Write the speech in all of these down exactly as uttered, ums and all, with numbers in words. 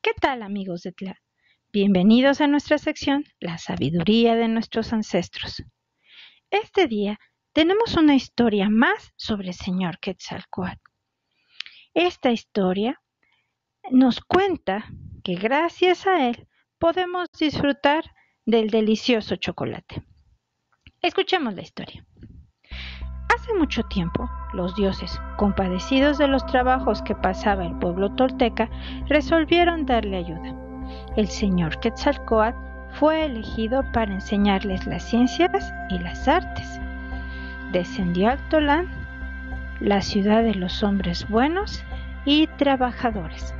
¿Qué tal, amigos de Tla? Bienvenidos a nuestra sección La sabiduría de nuestros ancestros. Este día tenemos una historia más sobre el señor Quetzalcóatl. Esta historia nos cuenta que gracias a él podemos disfrutar del delicioso chocolate. Escuchemos la historia. Hace mucho tiempo, los dioses, compadecidos de los trabajos que pasaba el pueblo tolteca, resolvieron darle ayuda. El señor Quetzalcóatl fue elegido para enseñarles las ciencias y las artes. Descendió al Tolán, la ciudad de los hombres buenos y trabajadores.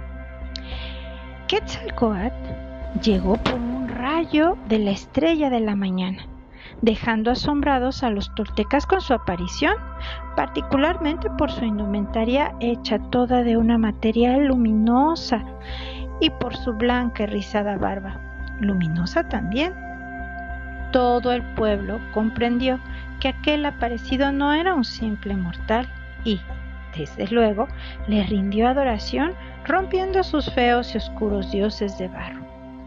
Quetzalcóatl llegó por un rayo de la estrella de la mañana, dejando asombrados a los toltecas con su aparición, particularmente por su indumentaria hecha toda de una materia luminosa y por su blanca y rizada barba, luminosa también. Todo el pueblo comprendió que aquel aparecido no era un simple mortal y, desde luego, le rindió adoración rompiendo sus feos y oscuros dioses de barro.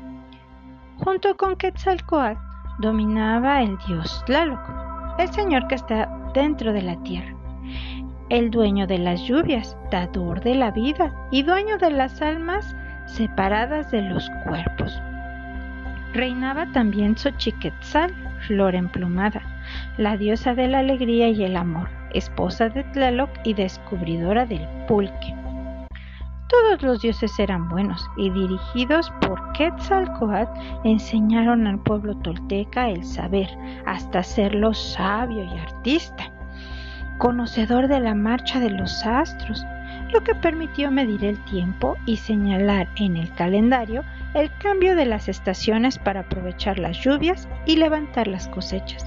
Junto con Quetzalcóatl dominaba el dios Tlaloc, el señor que está dentro de la tierra, el dueño de las lluvias, dador de la vida y dueño de las almas separadas de los cuerpos. Reinaba también Xochiquetzal, flor emplumada, la diosa de la alegría y el amor, esposa de Tlaloc y descubridora del pulque. Todos los dioses eran buenos y dirigidos por Quetzalcóatl enseñaron al pueblo tolteca el saber, hasta hacerlo sabio y artista, conocedor de la marcha de los astros, lo que permitió medir el tiempo y señalar en el calendario el cambio de las estaciones para aprovechar las lluvias y levantar las cosechas.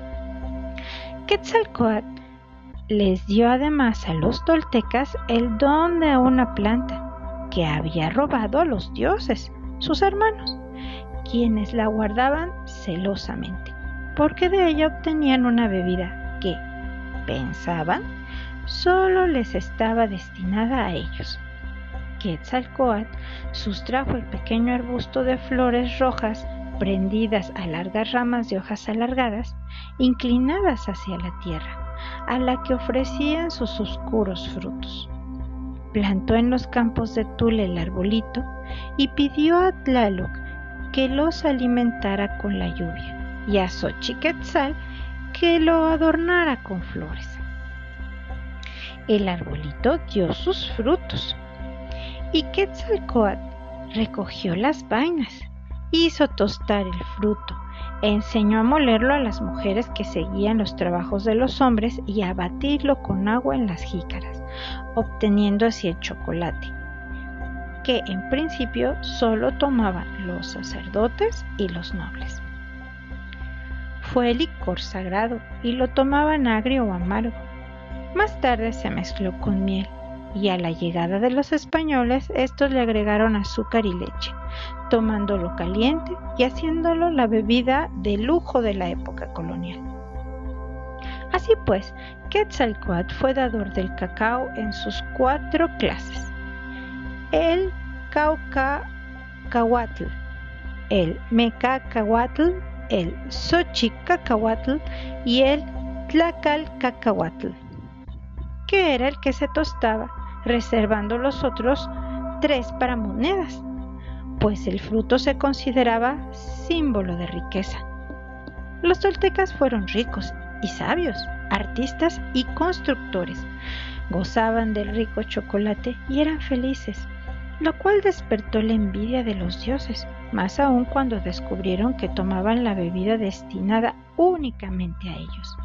Quetzalcóatl les dio además a los toltecas el don de una planta que había robado a los dioses, sus hermanos, quienes la guardaban celosamente, porque de ella obtenían una bebida que, pensaban, solo les estaba destinada a ellos. Quetzalcóatl sustrajo el pequeño arbusto de flores rojas prendidas a largas ramas de hojas alargadas, inclinadas hacia la tierra, a la que ofrecían sus oscuros frutos. Plantó en los campos de tule el arbolito y pidió a Tlaloc que los alimentara con la lluvia y a Xochiquetzal que lo adornara con flores. El arbolito dio sus frutos y Quetzalcóatl recogió las vainas, hizo tostar el fruto, enseñó a molerlo a las mujeres que seguían los trabajos de los hombres y a batirlo con agua en las jícaras, obteniendo así el chocolate, que en principio solo tomaban los sacerdotes y los nobles. Fue licor sagrado y lo tomaban agrio o amargo. Más tarde se mezcló con miel y a la llegada de los españoles estos le agregaron azúcar y leche, tomándolo caliente y haciéndolo la bebida de lujo de la época colonial. Así pues, Quetzalcóatl fue dador del cacao en sus cuatro clases: el Caucacahuatl, el Mecacahuatl, el Xochicacahuatl y el Tlacalcacahuatl, que era el que se tostaba, reservando los otros tres para monedas, pues el fruto se consideraba símbolo de riqueza. Los toltecas fueron ricos y sabios, artistas y constructores. Gozaban del rico chocolate y eran felices, lo cual despertó la envidia de los dioses, más aún cuando descubrieron que tomaban la bebida destinada únicamente a ellos.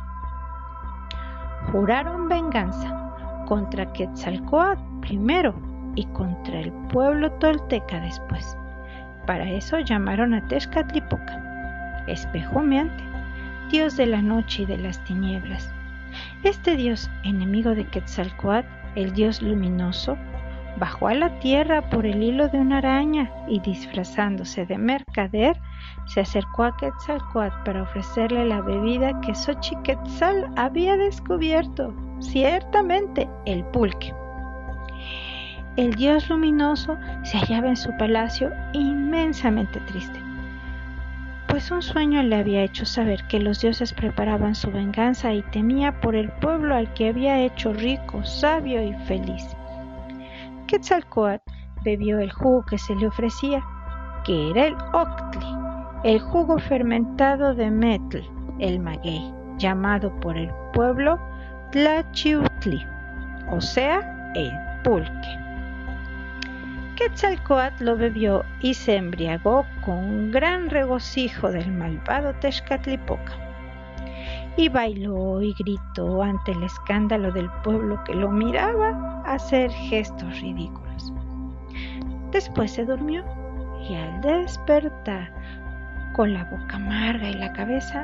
Juraron venganza contra Quetzalcóatl primero y contra el pueblo tolteca después. Para eso llamaron a Tezcatlipoca, espejo humeante, dios de la noche y de las tinieblas. Este dios, enemigo de Quetzalcóatl, el dios luminoso, bajó a la tierra por el hilo de una araña y, disfrazándose de mercader, se acercó a Quetzalcóatl para ofrecerle la bebida que Xochiquetzal había descubierto, ciertamente el pulque. el dios luminoso se hallaba en su palacio inmensamente triste, pues un sueño le había hecho saber que los dioses preparaban su venganza y temía por el pueblo al que había hecho rico, sabio y feliz. Quetzalcóatl bebió el jugo que se le ofrecía, que era el octli, el jugo fermentado de Metl, el maguey, llamado por el pueblo Tlachiutli, o sea, el pulque. Quetzalcóatl lo bebió y se embriagó con gran regocijo del malvado Tezcatlipoca. Y bailó y gritó ante el escándalo del pueblo que lo miraba hacer gestos ridículos. Después se durmió y al despertar, con la boca amarga y la cabeza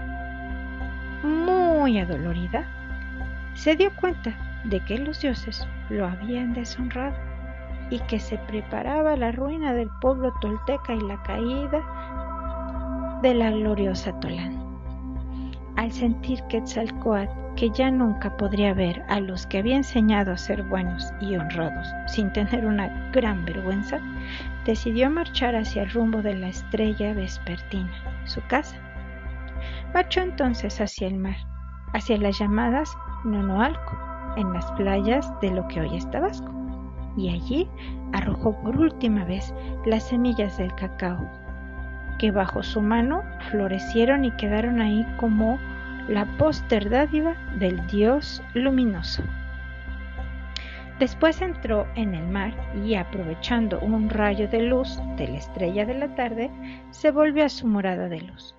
muy adolorida, se dio cuenta de que los dioses lo habían deshonrado y que se preparaba la ruina del pueblo tolteca y la caída de la gloriosa Tolán. Al sentir Quetzalcóatl que ya nunca podría ver a los que había enseñado a ser buenos y honrados sin tener una gran vergüenza, decidió marchar hacia el rumbo de la estrella vespertina, su casa. Marchó entonces hacia el mar, hacia las llamadas Nonoalco, en las playas de lo que hoy es Tabasco, y allí arrojó por última vez las semillas del cacao, que bajo su mano florecieron y quedaron ahí como la póster dádiva del dios luminoso. Después entró en el mar y, aprovechando un rayo de luz de la estrella de la tarde, se volvió a su morada de luz.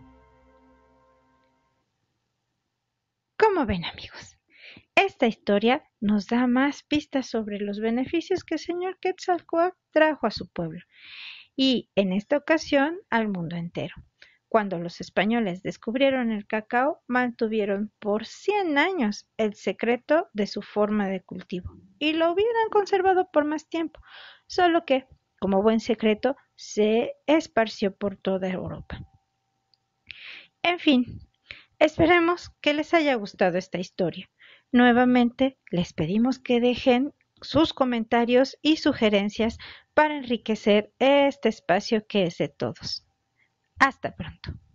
¿Cómo ven, amigos? Esta historia nos da más pistas sobre los beneficios que el señor Quetzalcóatl trajo a su pueblo y, en esta ocasión, al mundo entero. Cuando los españoles descubrieron el cacao, mantuvieron por cien años el secreto de su forma de cultivo y lo hubieran conservado por más tiempo, solo que, como buen secreto, se esparció por toda Europa. En fin, esperemos que les haya gustado esta historia. Nuevamente, les pedimos que dejen sus comentarios y sugerencias para enriquecer este espacio que es de todos. Hasta pronto.